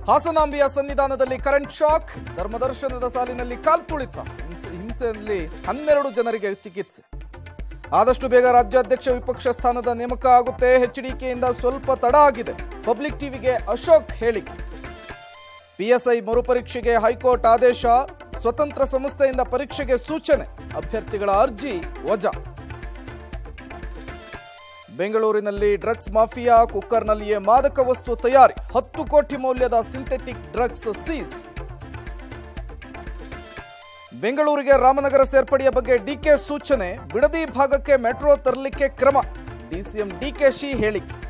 ಹಾಸನಾಂಬಿಯ ಸನ್ನಿಧಾನದಲ್ಲಿ current shock, ಧರ್ಮದರ್ಶನದ ಸಾಲಿನಲ್ಲಿ ಕಾಲ್ತುಳಿತ, ಹಿಂಸೆಯಲ್ಲಿ 12 ಜನರಿಗೆ ಚಿಕಿತ್ಸೆ. ಆದಷ್ಟು ಬೇಗ ರಾಜ್ಯಾಧ್ಯಕ್ಷ ವಿಪಕ್ಷ ಸ್ಥಾನದ ನೇಮಕ ಆಗುತ್ತೆ, ಎಚ್ಡಿಕೆಯಿಂದ ಸ್ವಲ್ಪ ತಡ ಆಗಿದೆ. ಪಬ್ಲಿಕ್ ಟಿವಿಗೆ ಅಶೋಕ್ ಹೇಳಿಕೆ. ಪಿಎಸ್ಐ ಮರುಪರೀಕ್ಷೆಗೆ ಹೈಕೋರ್ಟ್ ಆದೇಶ, ಸ್ವತಂತ್ರ ಸಂಸ್ಥೆಯಿಂದ ಪರೀಕ್ಷೆಗೆ ಸೂಚನೆ, ಅಭ್ಯರ್ಥಿಗಳ ಅರ್ಜಿ ವಜಾ. ಬೆಂಗಳೂರಿನಲ್ಲಿ ಡ್ರಗ್ಸ್ ಮಾಫಿಯಾ, ಕುಕ್ಕರ್ನಲ್ಲಿಯೇ ಮಾದಕ ವಸ್ತು ತಯಾರಿ, 10 ಕೋಟಿ ಮೌಲ್ಯದ ಸಿಂಥೆಟಿಕ್ ಡ್ರಗ್ಸ್ ಸೀಸ್. ಬೆಂಗಳೂರಿಗೆ ರಾಮನಗರ ಸೇರ್ಪಡೆಯ ಬಗ್ಗೆ ಡಿಕೆ ಸೂಚನೆ, ಬಿಡದಿ ಭಾಗಕ್ಕೆ ಮೆಟ್ರೋ ತರಲಿಕ್ಕೆ ಕ್ರಮ, ಡಿಸಿಎಂ ಡಿಕೆಶಿ ಹೇಳಿಕೆ.